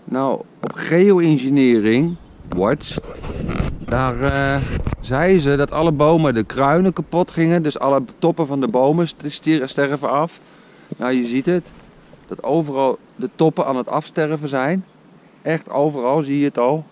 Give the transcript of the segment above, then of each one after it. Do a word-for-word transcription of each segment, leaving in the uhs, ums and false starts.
Nou, op Geoengineering Watch, daar uh, zeiden ze dat alle bomen, de kruinen kapot gingen. Dus alle toppen van de bomen sterven af. Nou, je ziet het. Dat overal de toppen aan het afsterven zijn. Echt overal, zie je het al.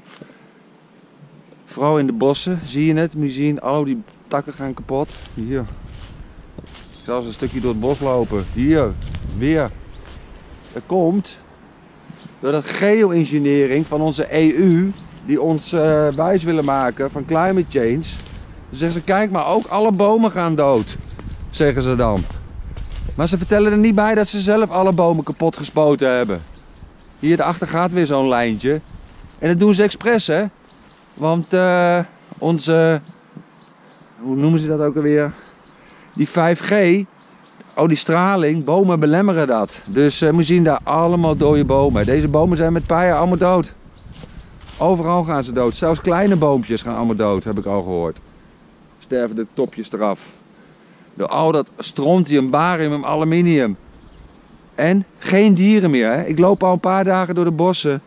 Vooral in de bossen zie je het. Moet je zien, oh, die takken gaan kapot. Hier. Ik zal eens een stukje door het bos lopen. Hier, weer. Dat komt door dat geoengineering van onze E U, die ons uh, wijs willen maken van climate change. Dan zeggen ze, kijk maar, ook alle bomen gaan dood, zeggen ze dan. Maar ze vertellen er niet bij dat ze zelf alle bomen kapot gespoten hebben. Hier daarachter gaat weer zo'n lijntje. En dat doen ze expres, hè. Want uh, onze, hoe noemen ze dat ook alweer? Die vijf G, oh die straling, bomen belemmeren dat. Dus uh, we zien daar allemaal dode bomen. Deze bomen zijn met een paar jaar allemaal dood. Overal gaan ze dood. Zelfs kleine boompjes gaan allemaal dood, heb ik al gehoord. Sterven de topjes eraf. Door al dat strontium, barium, aluminium. En geen dieren meer, hè. Ik loop al een paar dagen door de bossen.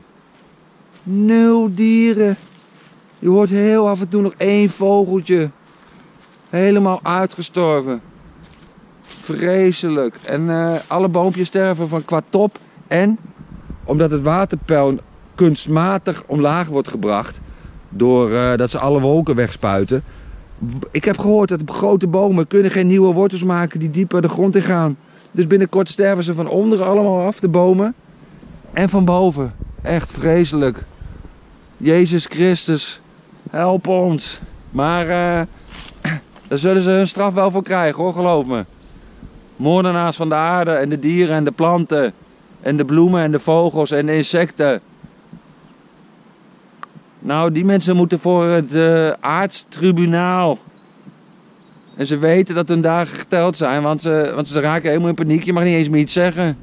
Nul dieren. Je hoort heel af en toe nog één vogeltje. Helemaal uitgestorven. Vreselijk. En uh, alle boompjes sterven van qua top. En omdat het waterpeil kunstmatig omlaag wordt gebracht. Doordat uh, ze alle wolken wegspuiten. Ik heb gehoord dat grote bomen kunnen geen nieuwe wortels maken die dieper de grond in gaan. Dus binnenkort sterven ze van onderen allemaal af, de bomen. En van boven. Echt vreselijk. Jezus Christus. Help ons. Maar uh, daar zullen ze hun straf wel voor krijgen, hoor, geloof me. Moordenaars van de aarde en de dieren en de planten. En de bloemen en de vogels en de insecten. Nou, die mensen moeten voor het uh, aardstribunaal. En ze weten dat hun dagen geteld zijn, want ze, want ze raken helemaal in paniek. Je mag niet eens meer iets zeggen.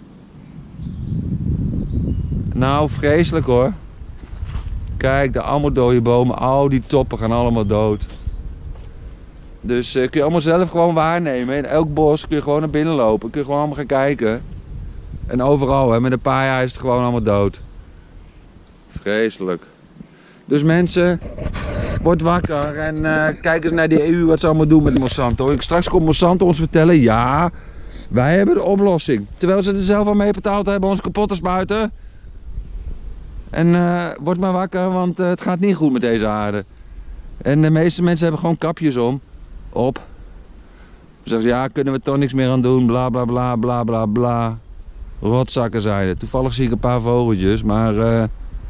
Nou, vreselijk hoor. Kijk, daar allemaal dode bomen. Al die toppen gaan allemaal dood. Dus uh, kun je allemaal zelf gewoon waarnemen. In elk bos kun je gewoon naar binnen lopen. Kun je gewoon allemaal gaan kijken. En overal, hè, met een paar jaar is het gewoon allemaal dood. Vreselijk. Dus mensen, word wakker en uh, kijk eens naar die E U wat ze allemaal doen met Monsanto. Ik, straks komt Monsanto ons vertellen, ja, wij hebben de oplossing. Terwijl ze er zelf al mee betaald hebben ons kapot te spuiten. En uh, word maar wakker, want uh, het gaat niet goed met deze aarde. En de meeste mensen hebben gewoon kapjes om. Op. Ze zeggen, ja, kunnen we toch niks meer aan doen, bla bla bla bla bla bla. Rotzakken zijn het. Toevallig zie ik een paar vogeltjes, maar uh,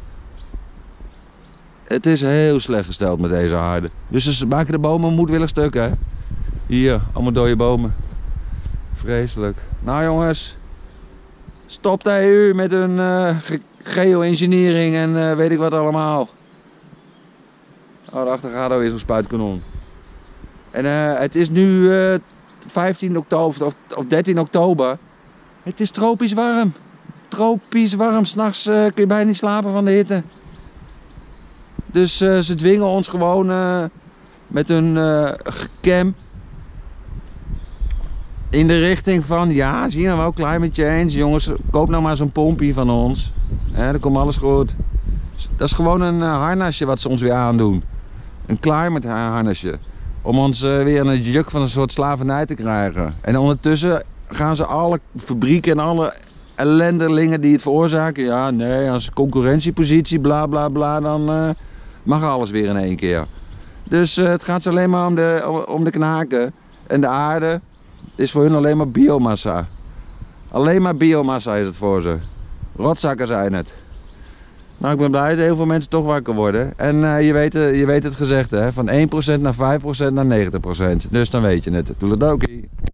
het is heel slecht gesteld met deze aarde. Dus ze maken de bomen moedwillig stuk, hè. Hier, allemaal dode bomen. Vreselijk. Nou jongens, stop de E U met hun uh, geoengineering en uh, weet ik wat allemaal. Oh, daarachter gaat alweer zo'n spuitkanon. En uh, het is nu uh, vijftien oktober of, of dertien oktober. Het is tropisch warm. Tropisch warm. S'nachts uh, kun je bijna niet slapen van de hitte. Dus uh, ze dwingen ons gewoon uh, met hun uh, gecam in de richting van, ja, zie je nou wel, climate change. Jongens, koop nou maar zo'n pompje van ons. Ja, dan komt alles goed. Dat is gewoon een uh, harnasje wat ze ons weer aandoen. Een climate harnasje. Om ons uh, weer een juk van een soort slavernij te krijgen. En ondertussen gaan ze alle fabrieken en alle ellendelingen die het veroorzaken. Ja, nee, als concurrentiepositie, bla bla bla, dan uh, mag alles weer in één keer. Dus uh, het gaat ze alleen maar om de, om de knaken. En de aarde is voor hun alleen maar biomassa. Alleen maar biomassa is het voor ze. Rotzakken zijn het. Nou, ik ben blij dat heel veel mensen toch wakker worden. En uh, je, weet, uh, je weet het gezegd, hè? Van één procent naar vijf procent naar negentig procent. Dus dan weet je het. Doe het ook.